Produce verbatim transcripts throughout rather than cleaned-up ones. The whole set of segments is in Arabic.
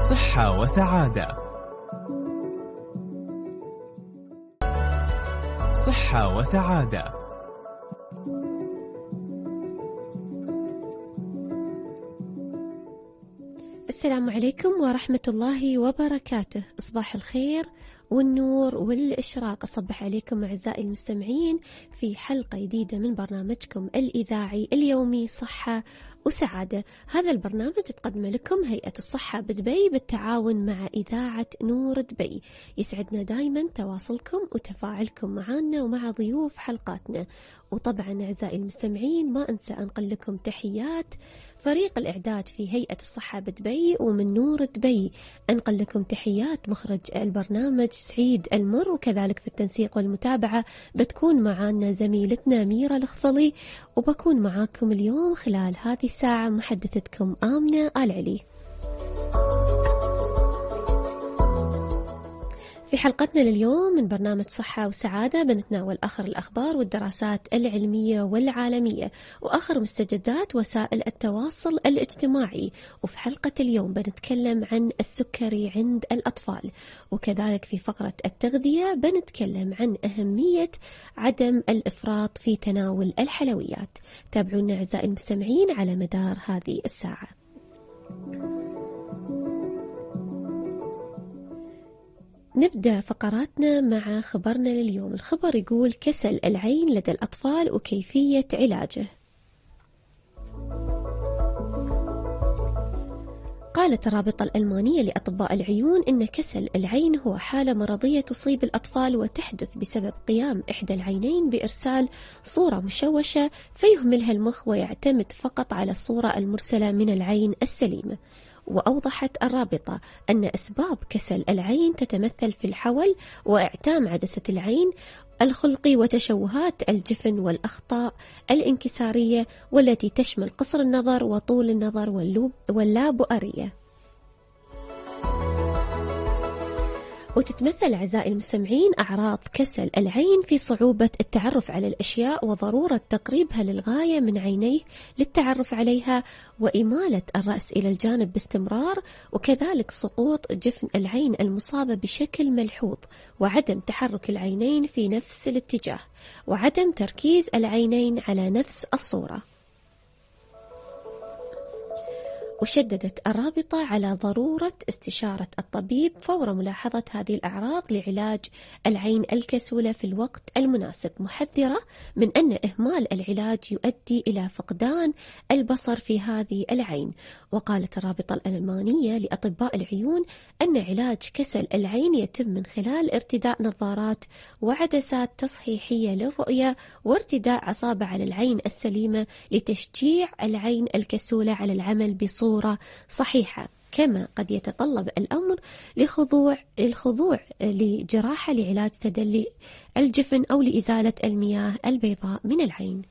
صحة وسعادة. صحة وسعادة. السلام عليكم ورحمة الله وبركاته. إصباح الخير والنور والإشراق. أصبح عليكم أعزائي المستمعين في حلقة جديدة من برنامجكم الإذاعي اليومي صحة وسعادة. هذا البرنامج تقدم لكم هيئة الصحة بدبي بالتعاون مع إذاعة نور دبي. يسعدنا دايما تواصلكم وتفاعلكم معنا ومع ضيوف حلقاتنا. وطبعا أعزائي المستمعين ما أنسى أنقل لكم تحيات فريق الإعداد في هيئة الصحة بدبي ومن نور دبي. أنقل لكم تحيات مخرج البرنامج سعيد المر، وكذلك في التنسيق والمتابعة بتكون معنا زميلتنا ميرا الخفلي، وبكون معاكم اليوم خلال هذه الساعة محدثتكم آمنة آل علي. في حلقتنا لليوم من برنامج صحة وسعادة بنتناول آخر الأخبار والدراسات العلمية والعالمية وآخر مستجدات وسائل التواصل الاجتماعي. وفي حلقة اليوم بنتكلم عن السكري عند الأطفال، وكذلك في فقرة التغذية بنتكلم عن أهمية عدم الإفراط في تناول الحلويات. تابعونا أعزائي المستمعين على مدار هذه الساعة. نبدأ فقراتنا مع خبرنا لليوم. الخبر يقول كسل العين لدى الأطفال وكيفية علاجه. قالت الرابطة الألمانية لأطباء العيون إن كسل العين هو حالة مرضية تصيب الأطفال وتحدث بسبب قيام إحدى العينين بإرسال صورة مشوشة فيهملها المخ ويعتمد فقط على الصورة المرسلة من العين السليمة. وأوضحت الرابطة أن أسباب كسل العين تتمثل في الحول وإعتام عدسة العين الخلقي وتشوهات الجفن والأخطاء الانكسارية والتي تشمل قصر النظر وطول النظر واللابؤرية. وتتمثل أعزائي المستمعين أعراض كسل العين في صعوبة التعرف على الأشياء وضرورة تقريبها للغاية من عينيه للتعرف عليها، وإمالة الرأس إلى الجانب باستمرار، وكذلك سقوط جفن العين المصابة بشكل ملحوظ، وعدم تحرك العينين في نفس الاتجاه، وعدم تركيز العينين على نفس الصورة. وشددت الرابطة على ضرورة استشارة الطبيب فور ملاحظة هذه الأعراض لعلاج العين الكسولة في الوقت المناسب، محذرة من أن إهمال العلاج يؤدي إلى فقدان البصر في هذه العين. وقالت الرابطة الألمانية لأطباء العيون أن علاج كسل العين يتم من خلال ارتداء نظارات وعدسات تصحيحية للرؤية وارتداء عصابة على العين السليمة لتشجيع العين الكسولة على العمل بصورة صحيحة. كما قد يتطلب الأمر لخضوع الخضوع لجراحة لعلاج تدلي الجفن أو لإزالة المياه البيضاء من العين.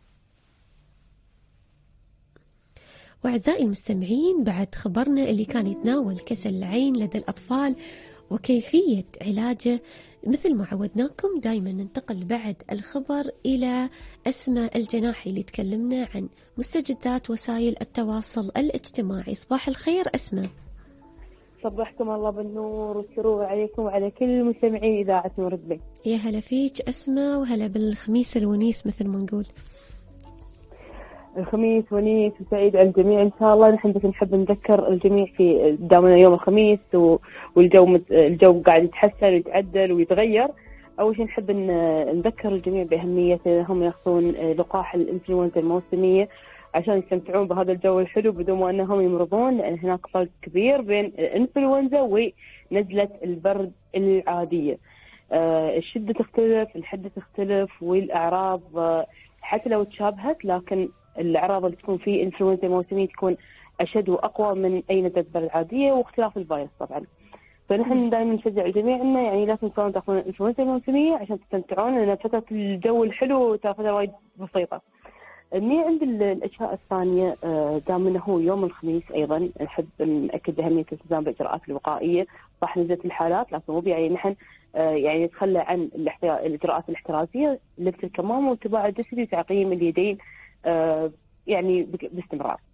وأعزائي المستمعين، بعد خبرنا اللي كان يتناول كسل العين لدى الأطفال وكيفية علاجه، مثل ما عودناكم دايما ننتقل بعد الخبر إلى أسماء الجناحي اللي تكلمنا عن مستجدات وسائل التواصل الاجتماعي. صباح الخير أسماء. صبحكم الله بالنور والسرور عليكم وعلى كل مستمعي إذاعة نور دبي. يا هلا فيك أسماء، وهلا بالخميس الونيس مثل ما نقول. الخميس ونيس وسعيد على الجميع إن شاء الله. نحن بس نحب نذكر الجميع في دامنا يوم الخميس والجو مت... الجو قاعد يتحسن ويتعدل ويتغير. أول شيء نحب نذكر الجميع بأهمية هم يأخذون لقاح الإنفلونزا الموسمية عشان يستمتعون بهذا الجو الحلو بدون ما أنهم يمرضون، لأن هناك فرق كبير بين الإنفلونزا ونزلة البرد العادية. الشدة تختلف، الحدة تختلف، والأعراض حتى لو تشابهت لكن الأعراض اللي تكون في إنفلونزا موسمية تكون أشد وأقوى من أي نزلة برد عادية، واختلاف الفيروس طبعا. فنحن دائما نشجع الجميع إنه يعني لا تنسون تأخذون إنفلونزا موسمية عشان تستمتعون، لأن فترة الجو الحلو ترى فترة وايد بسيطة. إني عند الأشياء الثانية دام إنه هو يوم الخميس أيضا نحب نأكد بأهمية الالتزام بالإجراءات الوقائية. صح نزلت الحالات لكن مو يعني نحن يعني نتخلى عن الإجراءات الاحترازية، لبس الكمامة والتباعد الجسدي وتعقيم اليدين يعني باستمرار.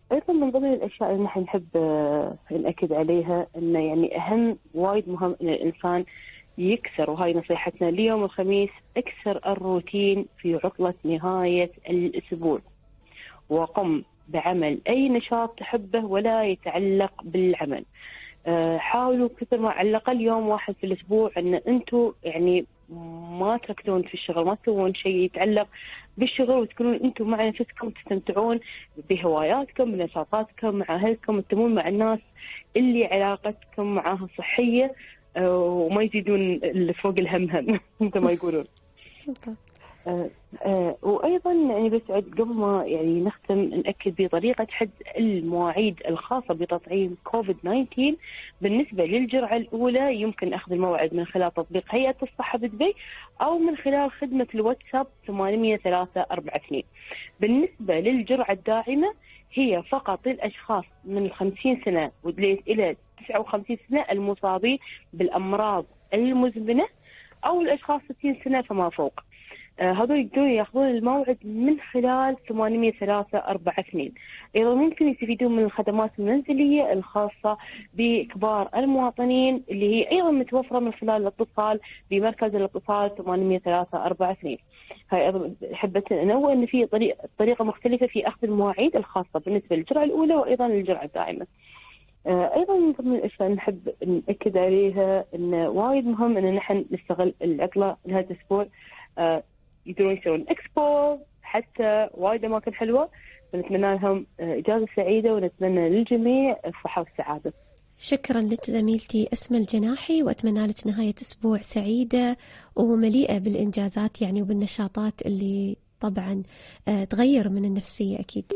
أيضا من ضمن الأشياء اللي نحن نحب نأكد عليها أنه يعني أهم وايد مهم أن الإنسان يكسر، وهاي نصيحتنا اليوم الخميس، اكسر الروتين في عطلة نهاية الأسبوع وقم بعمل أي نشاط تحبه ولا يتعلق بالعمل. حاولوا كثر ما على الأقل يوم واحد في الأسبوع أن أنتوا يعني ما تركزون في الشغل، ما تسوون شيء يتعلق بالشغل، وتكونون أنتم مع نفسكم تستمتعون بهواياتكم بنشاطاتكم مع أهلكم، تتمون مع الناس اللي علاقتكم معاها صحية وما يزيدون اللي فوق الهم هم مثل ما يقولون. آه آه وأيضا يعني بس قبل ما يعني نختم نأكد بطريقة حد المواعيد الخاصة بتطعيم كوفيد تسعة عشر. بالنسبة للجرعة الأولى يمكن أخذ الموعد من خلال تطبيق هيئة الصحة بدبي أو من خلال خدمة الواتساب ثمانية ثلاثة أربعة اثنين. بالنسبة للجرعة الداعمة هي فقط للأشخاص من الخمسين سنة إلى تسعة وخمسين سنة المصابين بالأمراض المزمنة أو الأشخاص ستين سنة فما فوق. آه هذول يقدرون ياخذون الموعد من خلال ثمانية ثلاثة أربعة اثنين. أيضا ممكن يستفيدون من الخدمات المنزلية الخاصة بكبار المواطنين اللي هي أيضا متوفرة من خلال الاتصال بمركز الاتصال ثمانية ثلاثة أربعة اثنين. هاي أيضا حبيت أنوه أن في طريقة طريقة مختلفة في أخذ المواعيد الخاصة بالنسبة للجرعة الأولى وأيضا للجرعة الدائمة. آه أيضا من ضمن الأشياء نحب نأكد عليها أن وايد مهم أن نحن نستغل العطلة لهذا الأسبوع. آه يقدرون يسوون إكسبو حتى وايد أماكن حلوة، ونتمنى لهم إجازة سعيدة ونتمنى للجميع الصحة والسعادة. شكرا لك زميلتي أسماء الجناحي، وأتمنى لك نهاية أسبوع سعيدة ومليئة بالإنجازات يعني وبالنشاطات اللي طبعا تغير من النفسية أكيد.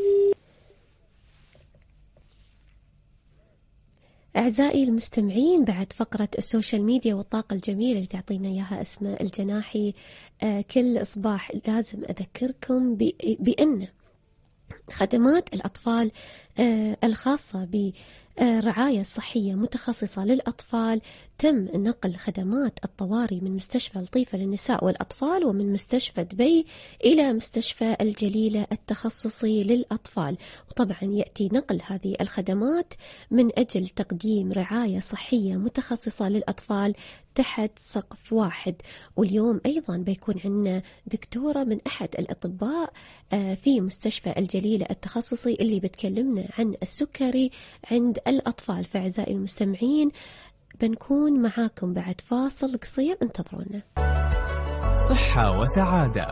أعزائي المستمعين، بعد فقرة السوشيال ميديا والطاقة الجميلة اللي تعطينا إياها أسماء الجناحي آه كل إصباح، لازم أذكركم بأن خدمات الأطفال آه الخاصة برعاية صحية متخصصة للأطفال تم نقل خدمات الطوارئ من مستشفى لطيفة للنساء والأطفال ومن مستشفى دبي إلى مستشفى الجليلة التخصصي للأطفال. وطبعا يأتي نقل هذه الخدمات من أجل تقديم رعاية صحية متخصصة للأطفال تحت سقف واحد. واليوم أيضا بيكون عندنا دكتورة من أحد الأطباء في مستشفى الجليلة التخصصي اللي بتكلمنا عن السكري عند الأطفال. فأعزائي المستمعين بنكون معاكم بعد فاصل قصير، انتظرونا. صحة وسعادة.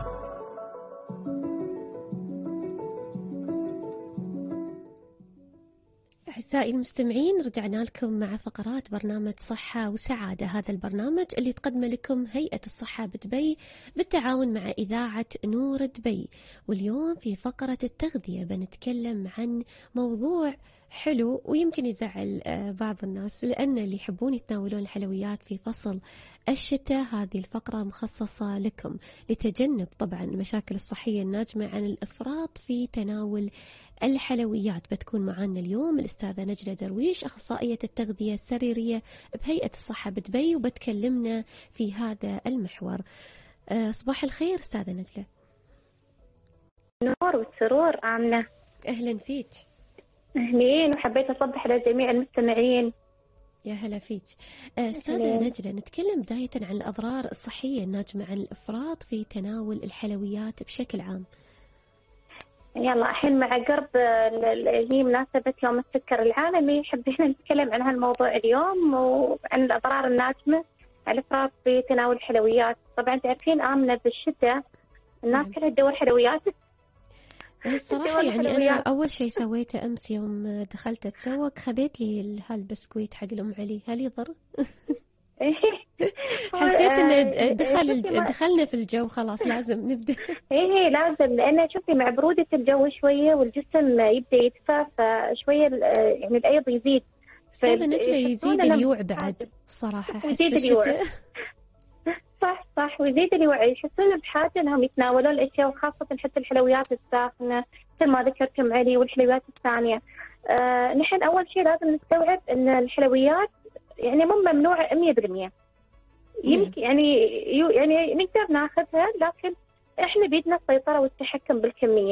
أعزائي المستمعين، رجعنا لكم مع فقرات برنامج صحة وسعادة. هذا البرنامج اللي تقدمه لكم هيئة الصحة بدبي بالتعاون مع إذاعة نور دبي. واليوم في فقرة التغذية بنتكلم عن موضوع حلو ويمكن يزعل بعض الناس، لأن اللي يحبون يتناولون الحلويات في فصل الشتاء هذه الفقرة مخصصة لكم لتجنب طبعا المشاكل الصحية الناجمة عن الإفراط في تناول الحلويات. بتكون معنا اليوم الأستاذة نجلة درويش، أخصائية التغذية السريرية بهيئة الصحة بدبي، وبتكلمنا في هذا المحور. صباح الخير أستاذة نجلة. نور والسرور آمنة. أهلا فيك. أهلين، وحبيت أصبح لجميع المستمعين. يا هلا فيك أستاذة نجلة. نتكلم بداية عن الأضرار الصحية الناجمة عن الإفراط في تناول الحلويات بشكل عام. يلا الحين مع قرب هي مناسبة يوم السكر العالمي، حبينا نتكلم عن هالموضوع اليوم وعن الأضرار الناجمة عن الإفراط في تناول الحلويات. طبعا تعرفين آمنة بالشتاء الناس كلها تدور حلويات. الصراحة يعني أنا أول شيء سويته أمس يوم دخلت أتسوق خذيت لي هالبسكويت حق الأم علي. هل يضر؟ حسيت إن دخل دخلنا في الجو خلاص لازم نبدأ. إيه لازم، لأن شوفي مع برودة الجو شوية والجسم يبدأ يدفى فشوية يعني الأيض يزيد. أستاذة نجلة يزيد اليوع بعد الصراحة حس بالشتاء. صح صح ويزيد الوعي، يحسون بحاجة انهم يتناولون الاشياء وخاصة حتى الحلويات الساخنة مثل ما ذكرتم علي والحلويات الثانية. آه نحن اول شيء لازم نستوعب ان الحلويات يعني مو ممنوعة مية بالمية. يمكن يعني يعني نقدر ناخذها، لكن احنا بيدنا السيطرة والتحكم بالكمية.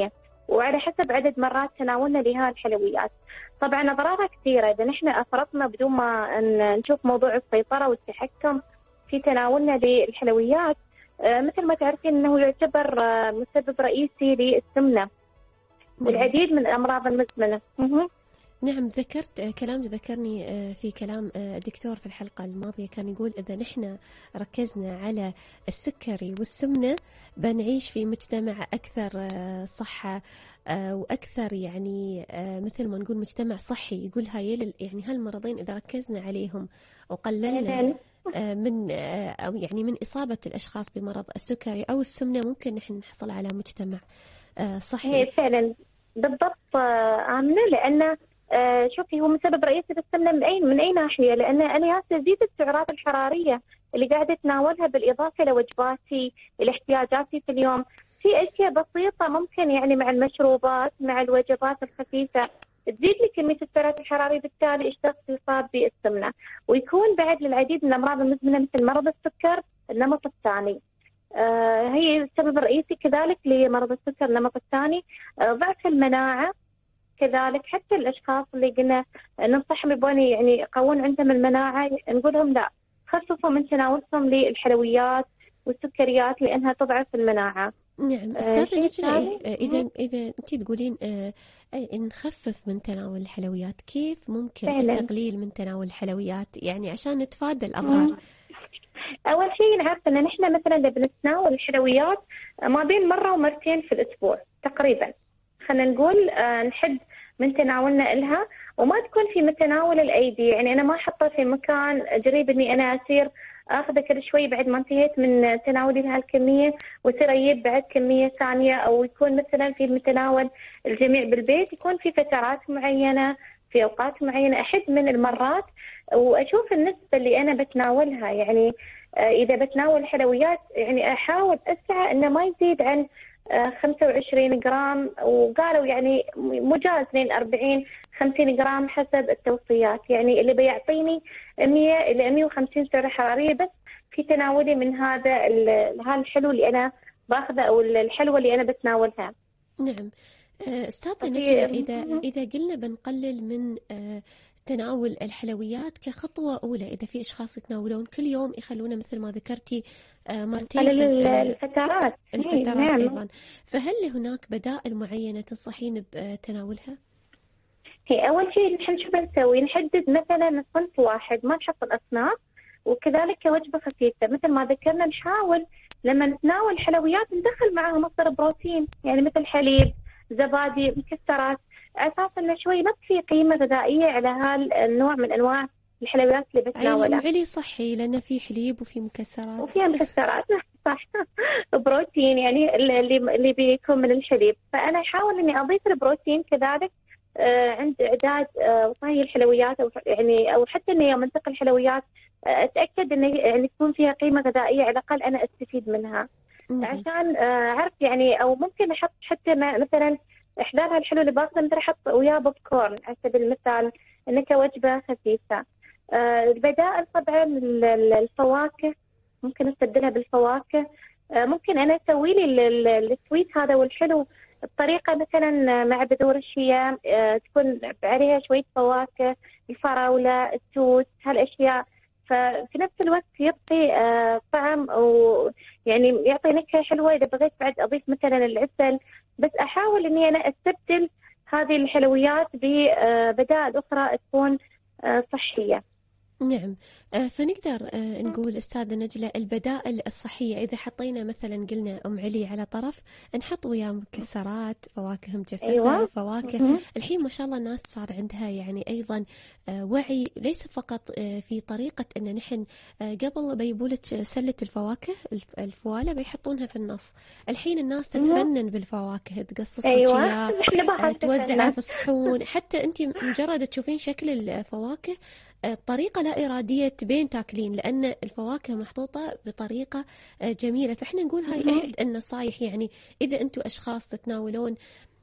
وعلى حسب عدد مرات تناولنا لهذه الحلويات. طبعا أضرارها كثيرة إذا نحن أفرطنا بدون ما نشوف موضوع السيطرة والتحكم في تناولنا للحلويات. مثل ما تعرفين أنه يعتبر مسبب رئيسي للسمنة والعديد من الأمراض المزمنة. نعم، ذكرت كلام ذكرني في كلام الدكتور في الحلقة الماضية، كان يقول إذا نحن ركزنا على السكري والسمنة بنعيش في مجتمع أكثر صحة وأكثر يعني مثل ما نقول مجتمع صحي. يقول هاي يعني هالمرضين إذا ركزنا عليهم وقللنا من أو يعني من إصابة الأشخاص بمرض السكري أو السمنة ممكن نحن نحصل على مجتمع صحي. هي فعلا بالضبط آمنة، لأن آه شوفي هو مسبب رئيسي للسمنة من أي من أي ناحية؟ لأن أنا تزيد السعرات الحرارية اللي قاعدة أتناولها بالإضافة لوجباتي لاحتياجاتي في اليوم. في أشياء بسيطة ممكن يعني مع المشروبات مع الوجبات الخفيفة تزيد لي كمية السعرات الحرارية، بالتالي الشخص يصاب بالسمنة ويكون بعد للعديد من الأمراض المزمنة مثل مرض السكر النمط الثاني. آه هي السبب الرئيسي كذلك لمرض السكر النمط الثاني. آه ضعف المناعة كذلك. حتى الأشخاص اللي قلنا ننصحهم يبوني يعني يقوون عندهم المناعة نقول لهم لا، خففوا من تناولهم للحلويات والسكريات لأنها تضعف المناعة. نعم أستاذة نجلة، إذا إذا أنت تقولين نخفف من تناول الحلويات، كيف ممكن فعلا التقليل من تناول الحلويات يعني عشان نتفادى الأضرار؟ أول شيء نعرف أن نحن مثلا بنتناول الحلويات ما بين مرة ومرتين في الأسبوع تقريبا، خلينا نقول آه نحد من تناولنا إلها وما تكون في متناول الأيدي. يعني أنا ما أحطها في مكان قريب إني أنا أصير أخذ كل شوي بعد ما انتهيت من تناولي لها الكمية وأصير أجيب بعد كمية ثانية، أو يكون مثلا في متناول الجميع بالبيت، يكون في فترات معينة في أوقات معينة أحد من المرات وأشوف النسبة اللي أنا بتناولها. يعني آه إذا بتناول حلويات يعني أحاول أسعى إنه ما يزيد عن خمسة وعشرين جرام، وقالوا يعني مجاز اثنين وأربعين خمسين جرام حسب التوصيات، يعني اللي بيعطيني مية إلى مية وخمسين سعرة حرارية بس في تناولي من هذا هذا الحلو اللي أنا باخذه أو الحلوة اللي أنا بتناولها. نعم أستاذة نجلة، إذا إذا قلنا بنقلل من تناول الحلويات كخطوة أولى، إذا في أشخاص يتناولون كل يوم يخلونه مثل ما ذكرتي مرتين في الفترات الفترات نعم. أيضا، فهل هناك بدائل معينة تنصحين بتناولها؟ هي أول شيء نحن شو بنسوي؟ نحدد مثلا صنف واحد ما نحط الأصناف، وكذلك كوجبة خفيفة مثل ما ذكرنا نحاول لما نتناول حلويات ندخل معها مصدر بروتين، يعني مثل حليب زبادي مكسرات، أساس إنه شوي ما في قيمة غذائية على هالنوع من أنواع الحلويات اللي بتناولها. علي صحي لأنه في حليب وفي مكسرات وفيها مكسرات صح بروتين يعني اللي اللي بيكون من الحليب، فأنا أحاول إني أضيف البروتين كذلك آه عند إعداد آه وطهي الحلويات، أو يعني أو حتى إني يوم أنتقل الحلويات آه أتأكد إنه يعني تكون فيها قيمة غذائية على الأقل أنا أستفيد منها. مم. عشان آه أعرف يعني، أو ممكن أحط حتى مثلا إحداها الحلو اللي باخذه مثل أحط وياه بوب كورن على سبيل المثال إنه كوجبة خفيفة. آه البدائل طبعا الفواكه ممكن استبدلها بالفواكه. آه ممكن أنا أسوي لي السويت هذا والحلو بطريقة مثلا مع بذور الشيا آه تكون عليها شوية فواكه، الفراولة التوت هالأشياء، ففي نفس الوقت يعطي آه طعم أو يعني يعطي نكهة حلوة. إذا بغيت بعد أضيف مثلا العسل، بس أحاول إني أنا أستبدل هذه الحلويات ببدائل أخرى تكون آه صحية. نعم، فنقدر نقول أستاذة نجلة البدائل الصحية إذا حطينا مثلا قلنا أم علي على طرف نحط وياه مكسرات فواكه مجففة. أيوة. فواكه م- الحين ما شاء الله الناس صار عندها يعني أيضا وعي، ليس فقط في طريقة أن نحن قبل بيبولة سلة الفواكه الفوالة بيحطونها في النص، الحين الناس تتفنن بالفواكه، تقصص أيوة. توزعها في الصحون، حتى أنت مجرد تشوفين شكل الفواكه بطريقة لا إرادية تبين تاكلين، لأن الفواكه محطوطة بطريقة جميلة. فإحنا نقول هاي أحد النصايح، يعني إذا أنتم أشخاص تتناولون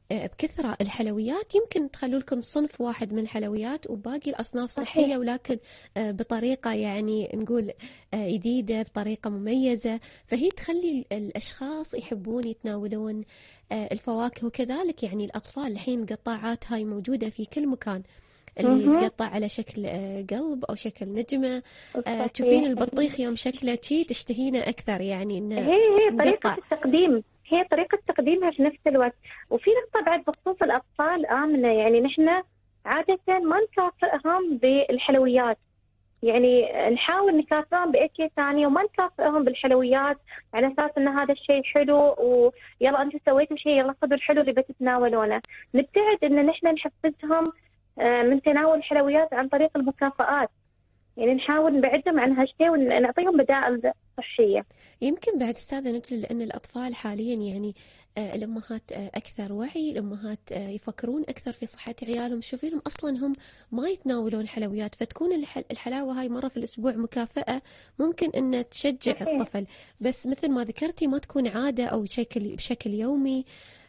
بكثرة. الحلويات يمكن تخلوا لكم صنف واحد من الحلويات وباقي الأصناف صحية، صحيح. ولكن بطريقة يعني نقول جديدة، بطريقة مميزة، فهي تخلي الأشخاص يحبون يتناولون الفواكه. وكذلك يعني الأطفال الحين قطاعات هاي موجودة في كل مكان، اللي مهم. يتقطع على شكل قلب أو شكل نجمة. صحيح. تشوفين البطيخ يوم شكله شي تشتهينه أكثر، يعني إنه هي هي طريقة مقطع. التقديم، هي طريقة تقديمها في نفس الوقت. وفي نقطة بعد بخصوص الأطفال آمنة، يعني نحن عادة ما نكافئهم بالحلويات، يعني نحاول نكافئهم بأشياء ثانية وما نكافئهم بالحلويات على أساس أن هذا الشيء حلو ويلا أنتوا سويتوا شيء يلا خذوا الحلو اللي بتتناولونه. نبتعد أن نحن نحفزهم من تناول الحلويات عن طريق المكافآت، يعني نحاول نبعدهم عن هالشيء ونعطيهم بدائل صحية. يمكن بعد أستاذة نجلة لأن الأطفال حاليا يعني الأمهات أكثر وعي، الأمهات يفكرون أكثر في صحة عيالهم، شوفينهم أصلا هم ما يتناولون حلويات، فتكون الحلاوة هاي مرة في الأسبوع مكافأة ممكن أن تشجع صحيح. الطفل، بس مثل ما ذكرتي ما تكون عادة أو بشكل بشكل يومي.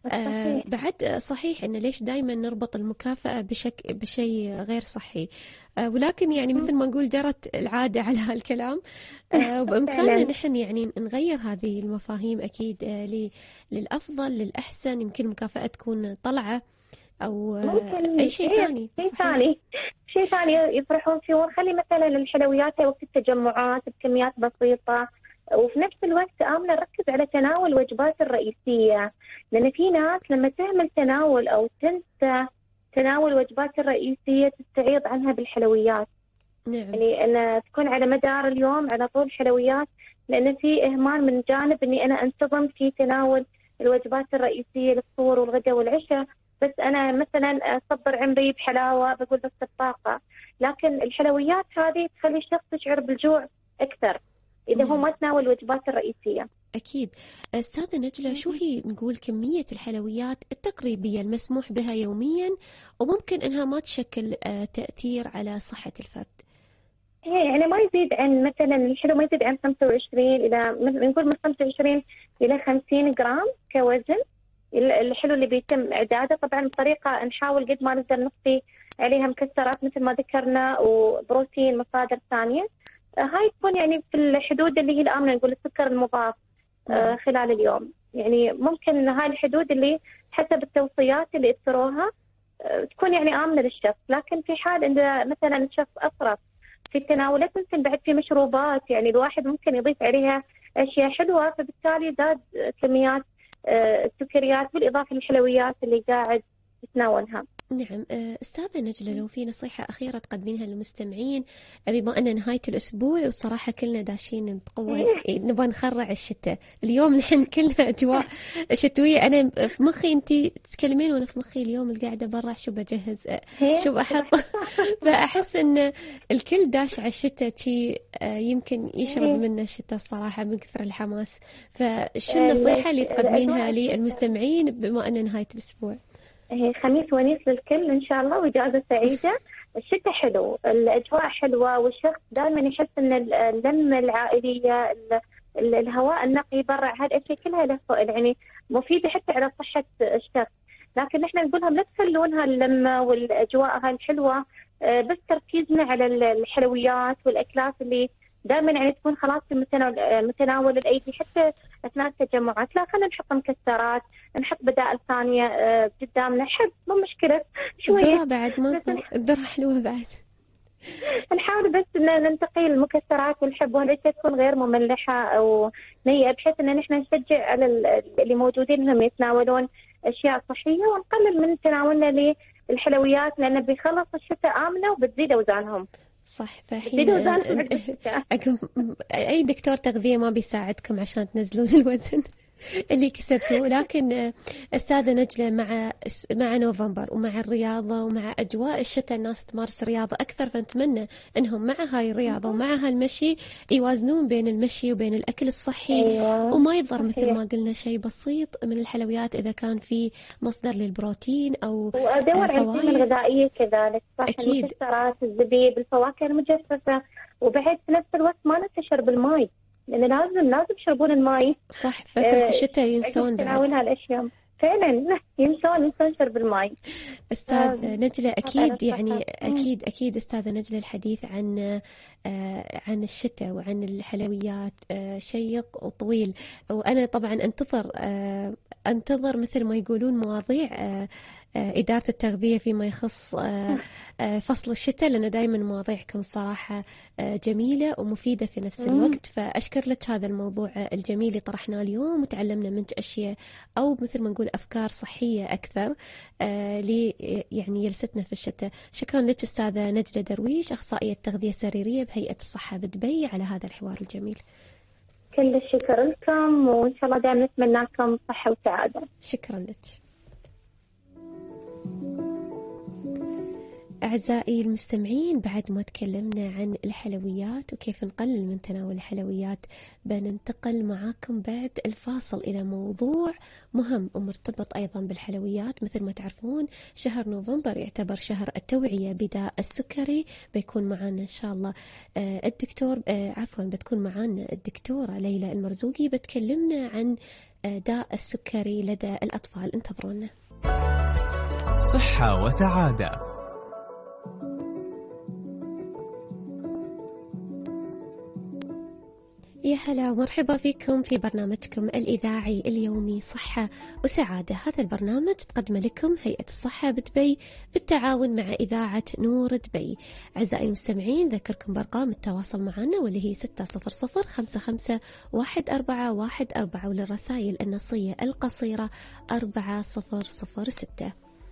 آه بعد صحيح إن ليش دائما نربط المكافأة بشك بشيء غير صحي. آه ولكن يعني مثل ما نقول جرت العادة على هالكلام. آه وبإمكاننا نحن يعني نغير هذه المفاهيم أكيد آه للأفضل للأحسن. يمكن المكافأة تكون طلعة أو آه أي شيء ثاني. شيء ثاني شيء ثاني يفرحون فيه، ونخلي مثلا الحلويات وقت التجمعات بكميات بسيطة، وفي نفس الوقت آمنة نركز على تناول الوجبات الرئيسية، لأن في ناس لما تهمل تناول أو تنسى تناول الوجبات الرئيسية تستعيض عنها بالحلويات. نعم. يعني أن تكون على مدار اليوم على طول حلويات، لأن في إهمال من جانب أني أنا أنتظم في تناول الوجبات الرئيسية للفطور والغداء والعشاء، بس أنا مثلا أصبر عمري بحلاوة بقول بس الطاقة، لكن الحلويات هذه تخلي الشخص يشعر بالجوع أكثر إذا هو ما تناول الوجبات الرئيسية. أكيد. أستاذة نجلة، شو هي نقول كمية الحلويات التقريبية المسموح بها يوميا وممكن أنها ما تشكل تأثير على صحة الفرد؟ يعني ما يزيد عن مثلا الحلو ما يزيد عن خمسة وعشرين إلى نقول من خمسة وعشرين إلى خمسين جرام كوزن. الحلو اللي بيتم إعداده طبعا بطريقة نحاول قد ما نقدر نخفي عليها مكسرات مثل ما ذكرنا وبروتين مصادر ثانية. هاي تكون يعني في الحدود اللي هي الآمنة، نقول السكر المضاف آه خلال اليوم، يعني ممكن هاي الحدود اللي حسب التوصيات اللي اثروها آه تكون يعني آمنة للشخص. لكن في حال إذا مثلا الشخص أفرط في التناولات، ممكن بعد في مشروبات يعني الواحد ممكن يضيف عليها أشياء حلوة، فبالتالي زاد كميات آه السكريات بالإضافة للحلويات اللي قاعد يتناولها. نعم. أستاذة نجلة، لو في نصيحة أخيرة تقدمينها للمستمعين بما أن نهاية الأسبوع والصراحة كلنا داشين بقوة نبغى نخرع الشتاء اليوم، نحن كلنا أجواء شتوية. أنا في مخي أنتي تتكلمين وأنا في مخي اليوم القاعدة برا شو بجهز شو بحط فأحس أن الكل داش على الشتاء شي يمكن يشرب منه الشتاء الصراحة من كثر الحماس. فشو النصيحة اللي تقدمينها للمستمعين بما أن نهاية الأسبوع؟ هي خميس ونيس للكل إن شاء الله وإجازة سعيدة. الشتاء حلو، الأجواء حلوة، والشخص دائما يحس إن اللمة العائلية، الهواء النقي برا، هالأشياء كلها له يعني مفيدة حتى على صحة الشخص. لكن نحن نقولهم لا تخلون هاللمة والأجواء هالحلوة بس تركيزنا على الحلويات والأكلات اللي دائما يعني تكون خلاص في متناول الأيدي حتى أثناء التجمعات. لا، خلينا نحط مكسرات، نحط بدائل ثانية قدامنا، حب مو مشكلة شوية. الذرة بعد ما الذرة حلوة بعد. نحاول بس إن ننتقي المكسرات والحب وهالأشياء تكون غير مملحة أو نية، بحيث إن نحن نشجع على اللي موجودين إنهم يتناولون أشياء صحية، ونقلل من تناولنا للحلويات لأنه بيخلص الشتاء آمنة وبتزيد أوزانهم. صح. فحين أي دكتور تغذية ما بيساعدكم عشان تنزلون الوزن اللي كسبتوه. لكن أستاذة نجلة، مع مع نوفمبر ومع الرياضة ومع أجواء الشتاء الناس تمارس رياضة أكثر، فنتمنى أنهم مع هاي الرياضة ومع هالمشي يوازنون بين المشي وبين الأكل الصحي. أيوة. وما يضر مثل ما قلنا شيء بسيط من الحلويات إذا كان في مصدر للبروتين أو وأدور على القيمة الغذائية كذلك. صح. أكيد. المكسرات، الزبيب، الفواكه المجففة، وبعد في نفس الوقت ما ننتشر بالماء، لأن لازم لازم يشربون الماء. صح. فترة الشتاء ينسون تناول هالأشياء. فعلا ينسون ينسون شرب الماء. أستاذ آه، نجلة، أكيد يعني مم. أكيد أكيد أستاذة نجلة، الحديث عن آه، عن الشتاء وعن الحلويات آه، شيق وطويل، وأنا طبعا أنتظر آه، أنتظر مثل ما يقولون مواضيع آه، آه، إدارة التغذية فيما يخص آه، آه، فصل الشتاء، لأن دائما مواضيعكم صراحة آه، جميلة ومفيدة في نفس مم. الوقت. فأشكر لك هذا الموضوع الجميل اللي طرحناه اليوم، وتعلمنا منك أشياء أو مثل ما نقول أفكار صحية أكثر آه، لي يعني يلستنا في الشتاء. شكرا لك أستاذة نجلة درويش، أخصائية تغذية سريرية بهيئة الصحة بدبي، على هذا الحوار الجميل. كل الشكر لكم، وإن شاء الله دائما نتمنى لكم صحة وسعادة. شكرا لك. أعزائي المستمعين، بعد ما تكلمنا عن الحلويات وكيف نقلل من تناول الحلويات، بننتقل معاكم بعد الفاصل إلى موضوع مهم ومرتبط أيضا بالحلويات. مثل ما تعرفون شهر نوفمبر يعتبر شهر التوعية بداء السكري. بيكون معنا إن شاء الله الدكتور عفوا بتكون معنا الدكتورة ليلى المرزوقي، بتكلمنا عن داء السكري لدى الأطفال. انتظرونا. صحة وسعادة. يا هلا ومرحبا فيكم في برنامجكم الإذاعي اليومي صحة وسعادة. هذا البرنامج تقدم لكم هيئة الصحة بدبي بالتعاون مع إذاعة نور دبي. أعزائي المستمعين، ذكركم بأرقام التواصل معنا واللي هي ستة صفر صفر خمسة خمسة واحد أربعة واحد أربعة، وللرسائل النصية القصيرة أربعة صفر صفر ستة.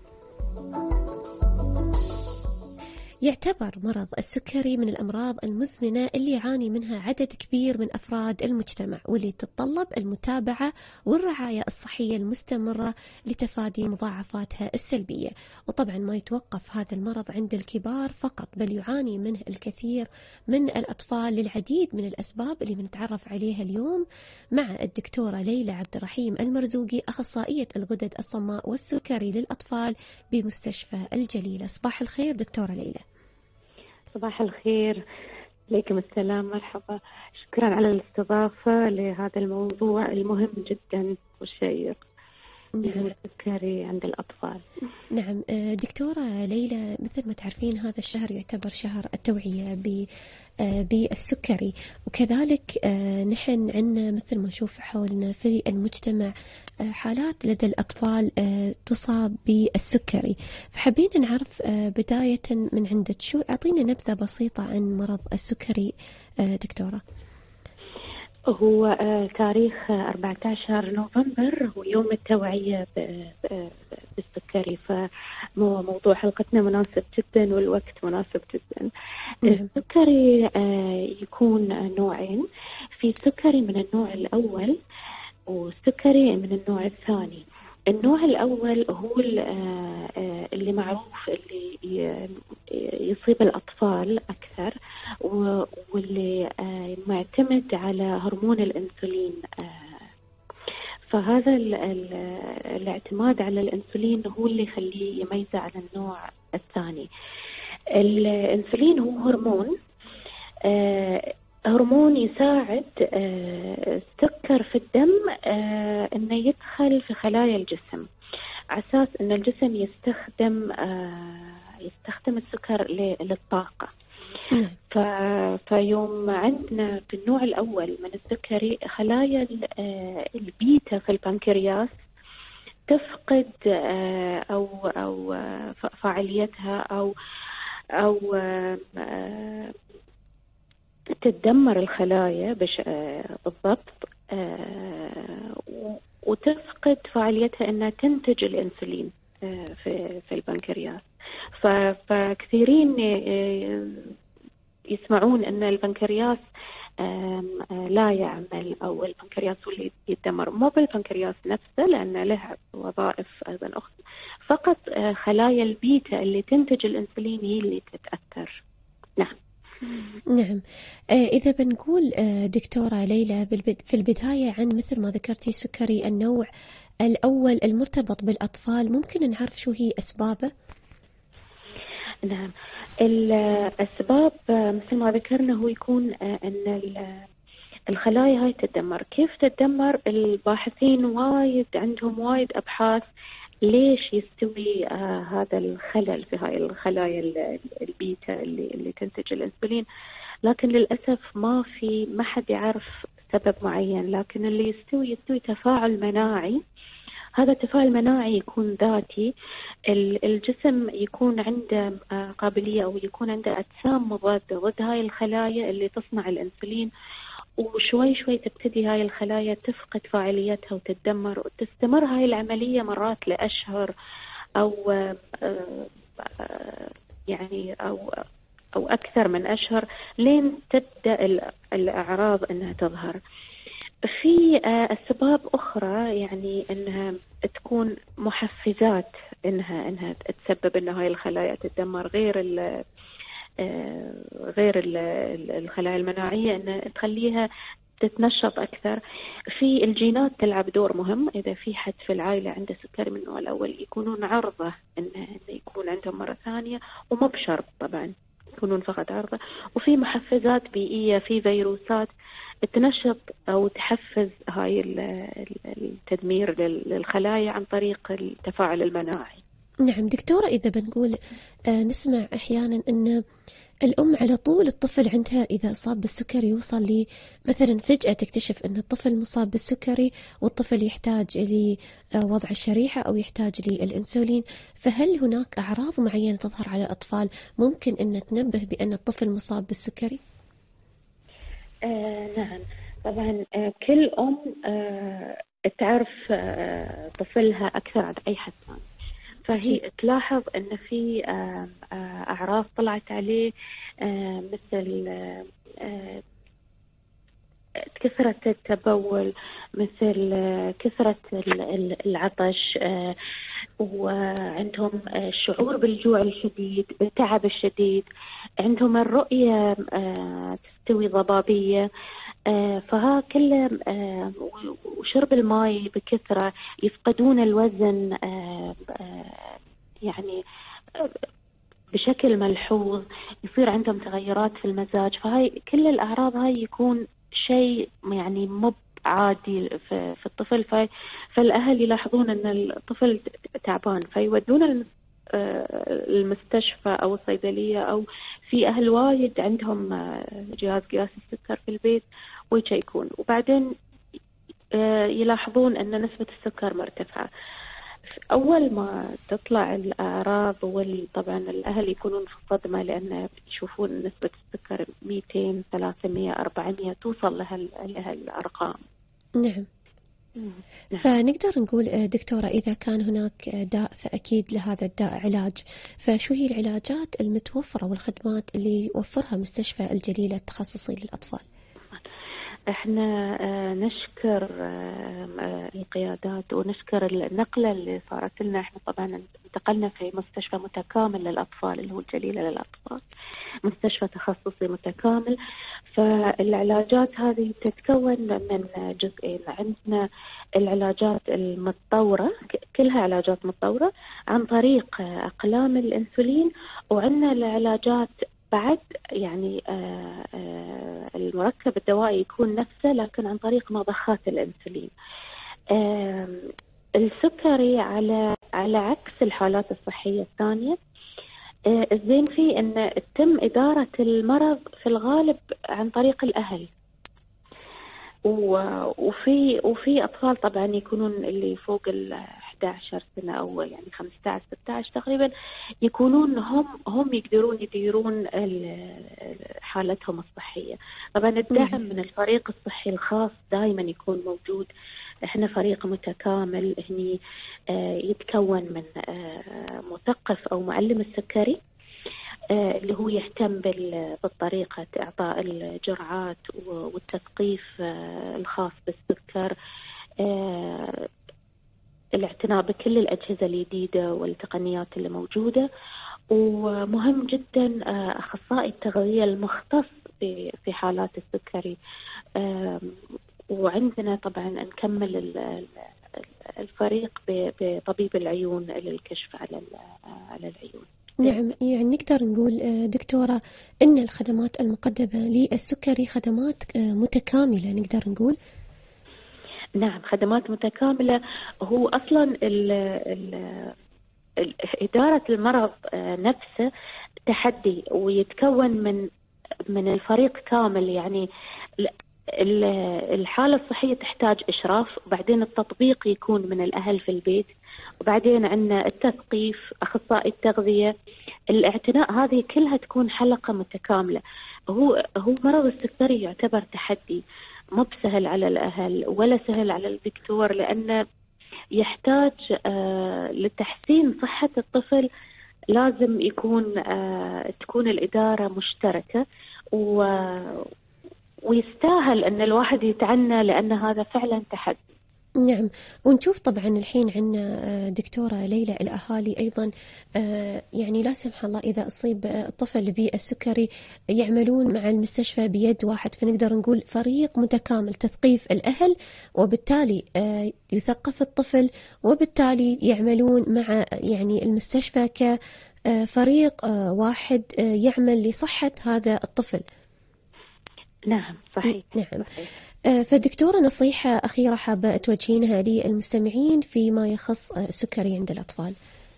يعتبر مرض السكري من الأمراض المزمنة اللي يعاني منها عدد كبير من أفراد المجتمع، واللي تتطلب المتابعة والرعاية الصحية المستمرة لتفادي مضاعفاتها السلبية. وطبعا ما يتوقف هذا المرض عند الكبار فقط، بل يعاني منه الكثير من الأطفال للعديد من الأسباب اللي بنتعرف عليها اليوم مع الدكتورة ليلى عبد الرحيم المرزوقي، أخصائية الغدد الصماء والسكري للأطفال بمستشفى الجليلة. صباح الخير دكتورة ليلى. صباح الخير، عليكم السلام، مرحبا. شكرا على الاستضافة لهذا الموضوع المهم جدا والشيق. نعم. السكري عند الأطفال. نعم دكتورة ليلى، مثل ما تعرفين هذا الشهر يعتبر شهر التوعية بالسكري، وكذلك نحن عندنا مثل ما نشوف حولنا في المجتمع حالات لدى الأطفال تصاب بالسكري. فحبين نعرف بداية من عندك، شو أعطينا نبذة بسيطة عن مرض السكري دكتورة. هو تاريخ أربعة عشر نوفمبر هو يوم التوعية بالسكري، فموضوع حلقتنا مناسب جدا والوقت مناسب جدا. السكري يكون نوعين، في سكري من النوع الأول وسكري من النوع الثاني. النوع الأول هو اللي معروف اللي يصيب الأطفال أكثر، واللي معتمد على هرمون الأنسولين. فهذا الاعتماد على الأنسولين هو اللي يخليه يميزه على النوع الثاني. الأنسولين هو هرمون هرمون يساعد السكر في الدم انه يدخل في خلايا الجسم، على اساس ان الجسم يستخدم يستخدم السكر للطاقة. فيوم عندنا في النوع الأول من السكري خلايا البيتا في البنكرياس تفقد أو أو فعاليتها أو أو تتدمر الخلايا بش بالضبط، وتفقد فعاليتها أنها تنتج الأنسولين في في البنكرياس. فكثيرين يسمعون أن البنكرياس لا يعمل أو البنكرياس هو اللي يتدمر. مو بالبنكرياس نفسه، لأن له وظائف أيضا أخرى، فقط خلايا البيتا اللي تنتج الأنسولين هي اللي تتأثر. نعم. نعم. إذا بنقول دكتورة ليلى في البداية عن مثل ما ذكرتي سكري النوع الأول المرتبط بالأطفال، ممكن نعرف شو هي أسبابه؟ نعم، الأسباب مثل ما ذكرنا هو يكون أن الخلايا هاي تتدمر. كيف تتدمر؟ الباحثين وايد عندهم وايد أبحاث ليش يستوي آه هذا الخلل في هاي الخلايا البيتا اللي, اللي تنتج الأنسولين، لكن للأسف ما في ما حد يعرف سبب معين. لكن اللي يستوي يستوي تفاعل مناعي. هذا التفاعل المناعي يكون ذاتي، الجسم يكون عنده قابلية أو يكون عنده أجسام مضادة ضد هاي الخلايا اللي تصنع الأنسولين، وشوي شوي تبتدي هاي الخلايا تفقد فاعليتها وتتدمر، وتستمر هاي العملية مرات لأشهر أو يعني أو أو أكثر من أشهر لين تبدأ الأعراض أنها تظهر. في أسباب أخرى يعني أنها تكون محفزات أنها أنها تسبب أن هاي الخلايا تتدمر غير ال غير ال الخلايا المناعية، أن تخليها تتنشط أكثر. في الجينات تلعب دور مهم. إذا في حد في العائلة عنده سكري من النوع الأول يكونون عرضة أن يكون عندهم مرة ثانية، ومو بشرط طبعا يكونون فقط عرضة. وفي محفزات بيئية، في فيروسات تنشط أو تحفز هاي التدمير للخلايا عن طريق التفاعل المناعي. نعم دكتورة، إذا بنقول آه نسمع أحيانا أن الأم على طول الطفل عندها إذا أصاب بالسكري يوصل لي مثلا فجأة تكتشف أن الطفل مصاب بالسكري والطفل يحتاج لوضع الشريحة أو يحتاج للأنسولين، فهل هناك أعراض معينة تظهر على الأطفال ممكن أن تنبه بأن الطفل مصاب بالسكري؟ آه نعم طبعا. آه كل أم آه تعرف آه طفلها أكثر عن أي حد ثاني، فهي تلاحظ أن في آه آه أعراض طلعت عليه آه مثل آه كثرة التبول، مثل آه كثرة العطش، آه وعندهم الشعور بالجوع الشديد، بالتعب الشديد، عندهم الرؤية تستوي ضبابية، فها كله، وشرب الماء بكثرة، يفقدون الوزن يعني بشكل ملحوظ، يصير عندهم تغيرات في المزاج. فهاي كل الأعراض هاي يكون شيء يعني مب عادي في, في الطفل. في فالأهل يلاحظون أن الطفل تعبان فيودون المستشفى أو الصيدلية، أو في أهل وايد عندهم جهاز قياس السكر في البيت ويشيكون، وبعدين يلاحظون أن نسبة السكر مرتفعة. أول ما تطلع الأعراض طبعا الأهل يكونون في صدمة، لأن يشوفون نسبة السكر مئتين ثلاثمية أربعمية توصل لها لها الأرقام. نعم. نعم. فنقدر نقول دكتورة إذا كان هناك داء فأكيد لهذا الداء علاج، فشو هي العلاجات المتوفرة والخدمات اللي يوفرها مستشفى الجليلة التخصصي للأطفال؟ احنا نشكر القيادات ونشكر النقلة اللي صارت لنا. احنا طبعا انتقلنا في مستشفى متكامل للأطفال اللي هو الجليلة للأطفال، مستشفى تخصصي متكامل. فالعلاجات هذه تتكون من جزئين. عندنا العلاجات المتطورة، كلها علاجات متطورة عن طريق أقلام الأنسولين، وعندنا العلاجات بعد يعني آآ آآ المركب الدوائي يكون نفسه لكن عن طريق مضخات الأنسولين. السكري على على عكس الحالات الصحية الثانية، الزين فيه أن تتم إدارة المرض في الغالب عن طريق الأهل، وفي وفي أطفال طبعا يكونون اللي فوق ال إحدى عشرة سنة أو يعني خمسة عشر ستة عشر تقريبا، يكونون هم هم يقدرون يديرون حالتهم الصحية. طبعا الدعم من الفريق الصحي الخاص دائما يكون موجود. احنا فريق متكامل هني يتكون من مثقف أو معلم السكري اللي هو يهتم بالطريقة إعطاء الجرعات والتثقيف الخاص بالسكر، الاعتناء بكل الأجهزة الجديدة والتقنيات اللي موجودة، ومهم جدا أخصائي التغذية المختص في حالات السكري. وعندنا طبعا نكمل الفريق بطبيب العيون للكشف على على العيون. نعم، يعني نقدر نقول دكتورة أن الخدمات المقدمة للسكري خدمات متكاملة، نقدر نقول. نعم، خدمات متكاملة. هو أصلا ال ال إدارة المرض نفسه تحدي، ويتكون من من الفريق كامل. يعني الحالة الصحية تحتاج إشراف، وبعدين التطبيق يكون من الأهل في البيت، وبعدين عندنا التثقيف، أخصائي التغذية، الاعتناء. هذه كلها تكون حلقة متكاملة. هو هو مرض السكري يعتبر تحدي، مو بسهل على الأهل ولا سهل على الدكتور، لأنه يحتاج آه لتحسين صحة الطفل. لازم يكون آه تكون الإدارة مشتركة، و ويستاهل أن الواحد يتعنى، لأن هذا فعلا تحدي. نعم، ونشوف طبعا الحين عندنا دكتورة ليلى الأهالي أيضا يعني لا سمح الله إذا أصيب الطفل بالسكري يعملون مع المستشفى بيد واحد، فنقدر نقول فريق متكامل، تثقيف الأهل وبالتالي يثقف الطفل، وبالتالي يعملون مع يعني المستشفى كفريق واحد يعمل لصحة هذا الطفل. نعم صحيح. نعم صحيح. فدكتورة، نصيحة أخيرة حابة توجهينها للمستمعين فيما يخص السكري عند الأطفال؟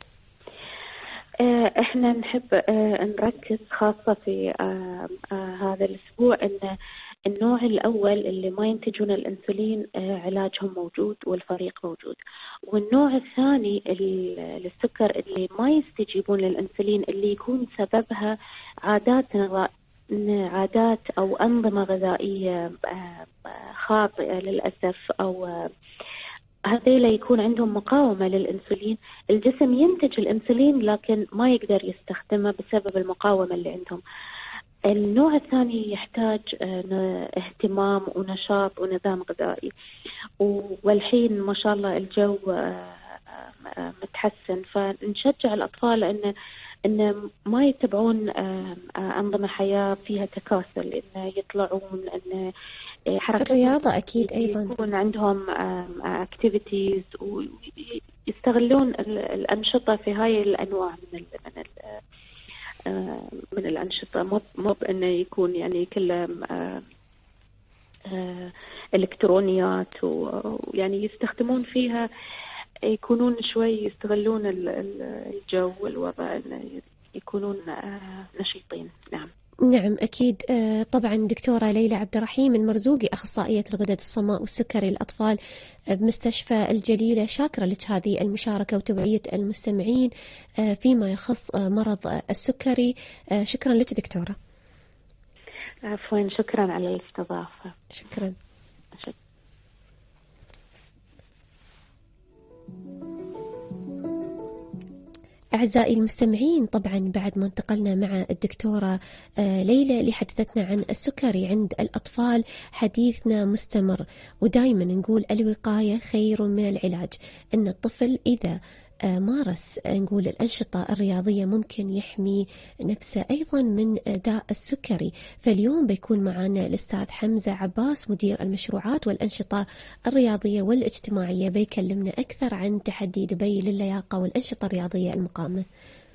احنا نحب نركز خاصة في هذا الأسبوع أن النوع الأول اللي ما ينتجون الأنسولين علاجهم موجود والفريق موجود، والنوع الثاني للسكر اللي ما يستجيبون للأنسولين اللي يكون سببها عادات عادات أو أنظمة غذائية خاطئة للأسف، أو هذيلا يكون عندهم مقاومة للأنسولين. الجسم ينتج الأنسولين لكن ما يقدر يستخدمه بسبب المقاومة اللي عندهم. النوع الثاني يحتاج اهتمام ونشاط ونظام غذائي، والحين ما شاء الله الجو متحسن، فنشجع الأطفال أن إن ما يتبعون أنظمة حياة فيها تكاسل، إن يطلعون، إن حركة الرياضة أكيد أيضا يكون عندهم activities، ويستغلون الأنشطة في هاي الأنواع من ال من ال من الأنشطة، مو مو بأنه يكون يعني كله إلكترونيات، ويعني يستخدمون فيها، يكونون شوي يستغلون الجو والوضع، يكونون نشيطين. نعم نعم أكيد. طبعا دكتورة ليلى عبد الرحيم المرزوقي، أخصائية الغدد الصماء والسكري للأطفال بمستشفى الجليلة، شاكرة لك هذه المشاركة وتوعية المستمعين فيما يخص مرض السكري. شكرا لك دكتورة. عفوا، شكرا على الاستضافة. شكرا. شكرا. أعزائي المستمعين، طبعا بعد ما انتقلنا مع الدكتورة ليلى اللي حدثتنا عن السكري عند الأطفال، حديثنا مستمر، ودايما نقول الوقاية خير من العلاج. أن الطفل إذا مارس نقول الأنشطة الرياضية ممكن يحمي نفسه أيضا من داء السكري. فاليوم بيكون معنا الأستاذ حمزة عباس، مدير المشروعات والأنشطة الرياضية والاجتماعية، بيكلمنا أكثر عن تحدي دبي للياقة والأنشطة الرياضية المقامة.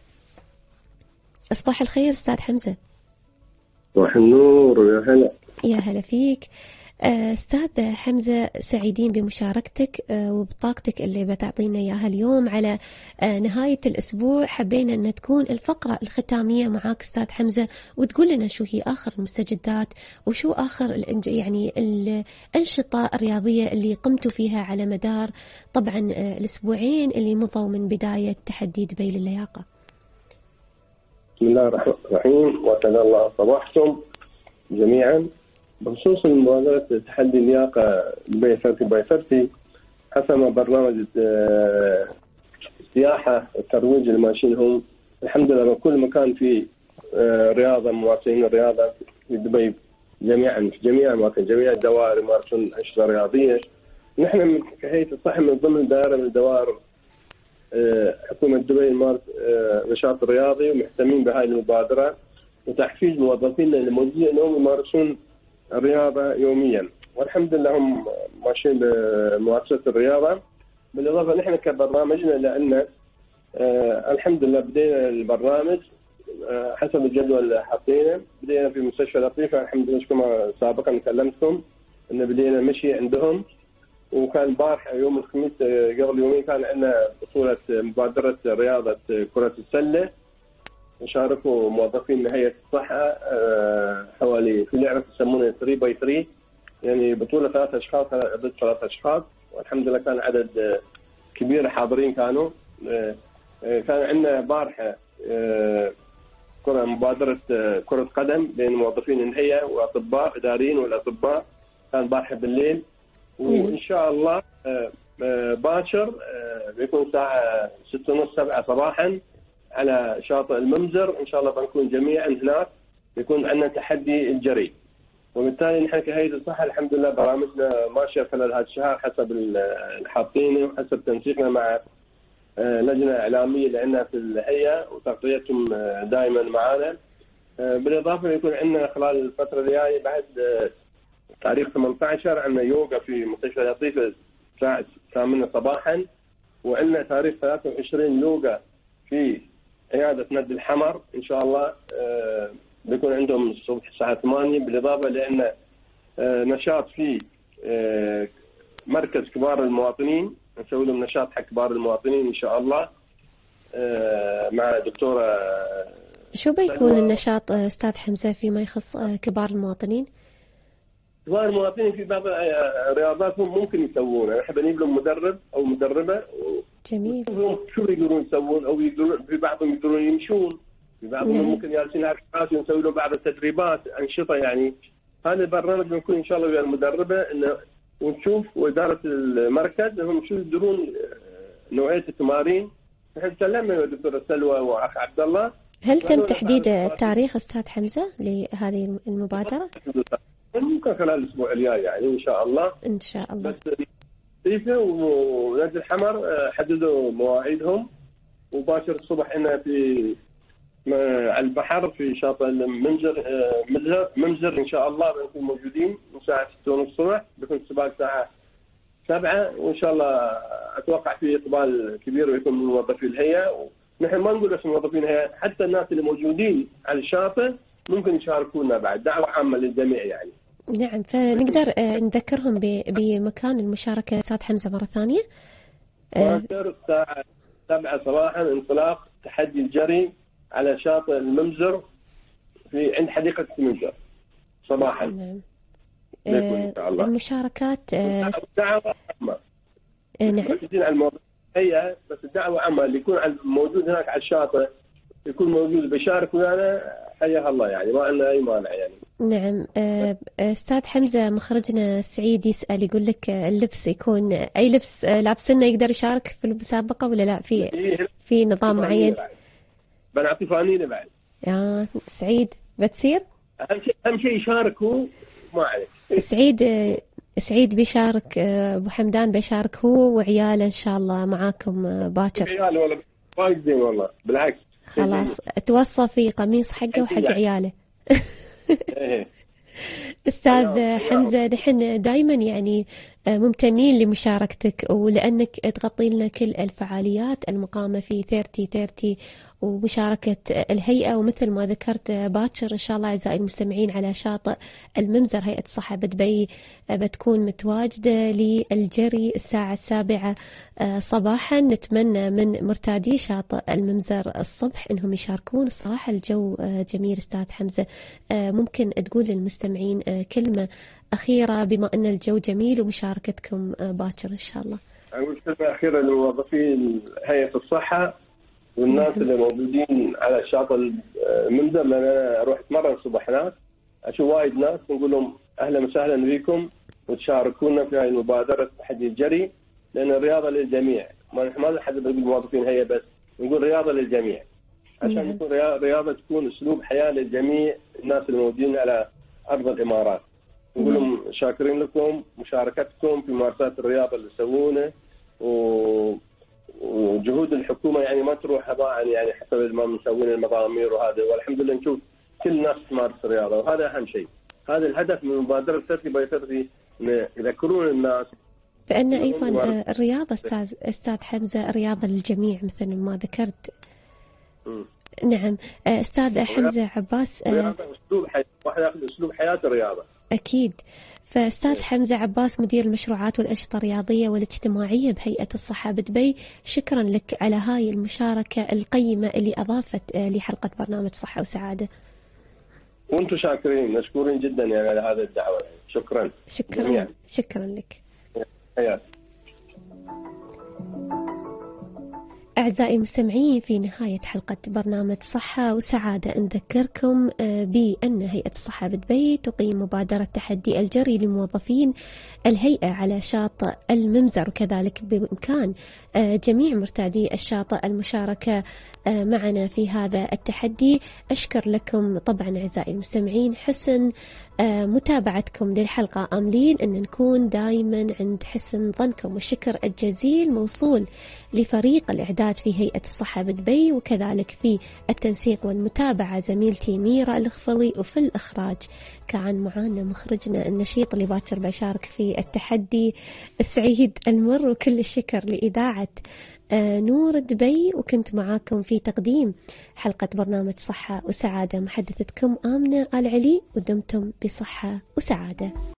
أصباح الخير أستاذ حمزة. صباح النور، يا هلا. يا هلا فيك أستاذ حمزة، سعيدين بمشاركتك وبطاقتك اللي بتعطينا إياها اليوم على نهاية الأسبوع. حبينا أن تكون الفقرة الختامية معاك أستاذ حمزة، وتقول لنا شو هي آخر المستجدات وشو آخر يعني الأنشطة الرياضية اللي قمتوا فيها على مدار طبعا الأسبوعين اللي مضوا من بداية تحدي دبي للياقة. بسم الله الرحمن الرحيم، وسعد الله صباحكم جميعا. بخصوص مبادرة تحدي اللياقة دبي ثلاثين باي ثلاثين، حسب برنامج السياحة والترويج اللي ماشيينهم، الحمد لله بكل مكان في رياضة، ممارسين الرياضة في دبي جميعا، في جميع الأماكن، جميع الدوائر يمارسون أنشطة رياضية. نحن من كهيئة الصحة من ضمن دائرة من الدوائر حكومة دبي نمارس نشاط رياضي، ومهتمين بهاي المبادرة وتحفيز موظفينا اللي موجودين انهم يمارسون الرياضة يوميا، والحمد لله هم ماشيين بممارسة الرياضة. بالإضافة نحن كبرنامجنا لأن آه الحمد لله بدينا البرنامج آه حسب الجدول اللي حاطينه. بدينا في مستشفى لطيفة الحمد لله، كما سابقا كلمتكم إن بدينا مشي عندهم. وكان بارح يوم الخميس قبل يومين كان عندنا بطولة مبادرة رياضة كرة السلة، شاركوا موظفين من هيئة الصحة حوالي في لعبة يسمونها ثلاثة باي ثلاثة، يعني بطولة ثلاثة أشخاص ضد ثلاثة أشخاص، والحمد لله كان عدد كبير حاضرين. كانوا كان عندنا بارحة كرة مبادرة كرة قدم بين موظفين الهيئة وأطباء إداريين والأطباء، كان بارحة بالليل. وإن شاء الله باكر بيكون الساعة ستة ونص سبعة صباحا على شاطئ الممزر، إن شاء الله بنكون جميعا هناك. بيكون عندنا تحدي الجري، وبالتالي نحن كهيئة الصحة الحمد لله برامجنا ماشية خلال هذا الشهر حسب الحاطين وحسب تنسيقنا مع لجنة إعلامية اللي عندنا في الهيئة وتغطيتهم دائما معنا. بالإضافة يكون عندنا خلال الفترة الجاية بعد تاريخ ثمانية عشر عندنا يوغا في مستشفى لطيفة الساعة الثامنة صباحا، وعندنا تاريخ ثلاثة وعشرين يوغا في عيادة ند الحمر إن شاء الله آه بيكون عندهم الصبح الساعة ثمانية. بالإضافة لأن آه نشاط في آه مركز كبار المواطنين، نسوي لهم نشاط حق كبار المواطنين إن شاء الله آه مع دكتورة. شو بيكون النشاط أستاذ حمزة فيما يخص كبار المواطنين؟ كبار المواطنين في بعض رياضاتهم ممكن يسوونها، نحب نجيب لهم مدرب أو مدربة جميل شو يقدرون يسوون، أو يقدرون في بعضهم يقدرون يمشون، في بعضهم نعم. ممكن يجلسون على الكراسي ونسوي لهم بعض التدريبات أنشطة. يعني هذا البرنامج بنكون إن شاء الله ويا المدربة إنه ونشوف وإدارة المركز هم شو يقدرون نوعية التمارين. نحن تكلمنا يا دكتورة سلوى وأخ عبد الله. هل تم تحديد التاريخ أستاذ حمزة لهذه المبادرة؟ ممكن خلال الأسبوع الجاي يعني إن شاء الله. إن شاء الله. بس لطيفة ونادي الحمر حددوا مواعيدهم، وباكر الصبح إحنا في على البحر في شاطئ المنزر منزر منزر إن شاء الله بنكون موجودين من الساعة ستة ونص الصبح، بيكون السباق الساعة سبعة، وإن شاء الله أتوقع في إقبال كبير ويكون من موظفي الهيئة. ونحن ما نقول بس موظفين الهيئة، حتى الناس اللي موجودين على الشاطئ ممكن يشاركونا بعد، دعوة عامة للجميع يعني. نعم، فنقدر نذكرهم بمكان المشاركة أستاذ حمزة مرة ثانية. باكر الساعة سبعة صباحا انطلاق تحدي الجري على شاطئ الممزر في عند حديقة الممزر صباحا. نعم. إن شاء الله. المشاركات دعوة عامة. نعم. مركزين على الموضوع هي بس الدعوة عامة اللي يكون موجود هناك على الشاطئ يكون موجود بيشارك ويانا حياها الله يعني، ما لنا أي مانع يعني. نعم. أستاذ حمزة مخرجنا سعيد يسأل يقول لك اللبس يكون أي لبس لابسنا يقدر يشارك في المسابقة ولا لا؟ في في نظام معين؟ بنعطي فانيلة بعد. يا سعيد بتصير؟ أهم شيء أهم شيء يشارك هو ما عليك. سعيد سعيد بيشارك، أبو حمدان بيشارك هو وعياله إن شاء الله معاكم باكر. عياله والله وايد زين والله بالعكس. خلاص توصى في قميص حقه وحق عياله. أستاذ حمزة نحن دائما يعني ممتنين لمشاركتك ولأنك تغطي لنا كل الفعاليات المقامة في ثلاثين ثلاثين ومشاركة الهيئة، ومثل ما ذكرت باكر إن شاء الله أعزائي المستمعين على شاطئ الممزر هيئة الصحة بدبي بتكون متواجدة للجري الساعة السابعة صباحا. نتمنى من مرتادي شاطئ الممزر الصبح إنهم يشاركون. الصراحة الجو جميل. أستاذ حمزة ممكن تقول للمستمعين كلمة أخيرة بما أن الجو جميل ومشاركتكم باكر إن شاء الله؟ أقول كلمة أخيرة لموظفين هيئة الصحة والناس اللي موجودين على شاطئ الممزر، لأن أنا أروح أتمرن الصبح هناك أشوف وايد ناس، نقول لهم أهلا وسهلا بكم وتشاركونا في هذه المبادرة تحدي الجري، لأن الرياضة للجميع، ما ما حد يقول موظفين هيئة بس، نقول رياضة للجميع عشان تكون رياضة تكون أسلوب حياة للجميع الناس اللي موجودين على أرض الإمارات. نقول لهم شاكرين لكم مشاركتكم في ممارسات الرياضة اللي تسوونه، و وجهود الحكومة يعني ما تروح هباء يعني حسب ما مسوين المضامير وهذا، والحمد لله نشوف كل الناس تمارس الرياضة، وهذا أهم شيء. هذا الهدف من مبادرة ثلاثين باي ثلاثين، إن يذكرون الناس بأن أيضا الرياضة أستاذ أستاذ حمزة الرياضة للجميع مثل ما ذكرت. م. نعم أستاذ حمزة عباس. أسلوب حياة، واحد يأخذ أسلوب حياة الرياضة. أكيد. فأستاذ حمزة عباس مدير المشروعات والأنشطة الرياضية والاجتماعية بهيئة الصحة بدبي، شكرا لك على هاي المشاركة القيمة اللي أضافت لحلقة برنامج صحة وسعادة. وأنتم شاكرين، مشكورين جدا يعني على هذه الدعوة. شكرا. شكرا جميعا. شكرا لك. حياتي. أعزائي المستمعين، في نهاية حلقة برنامج صحة وسعادة نذكركم بأن هيئة الصحة بدبي تقيم مبادرة تحدي الجري لموظفين الهيئة على شاطئ الممزر، وكذلك بإمكان جميع مرتادي الشاطئ المشاركة معنا في هذا التحدي. أشكر لكم طبعا أعزائي المستمعين حسن متابعتكم للحلقة، آملين أن نكون دائما عند حسن ظنكم، والشكر الجزيل موصول لفريق الإعداد في هيئة الصحة بدبي، وكذلك في التنسيق والمتابعة زميلتي ميرا الخفلي، وفي الإخراج كان معانا مخرجنا النشيط اللي باكر بيشارك في التحدي سعيد المر. وكل الشكر لإذاعة نور دبي، وكنت معاكم في تقديم حلقة برنامج صحة وسعادة محدثتكم آمنة آل علي، ودمتم بصحة وسعادة.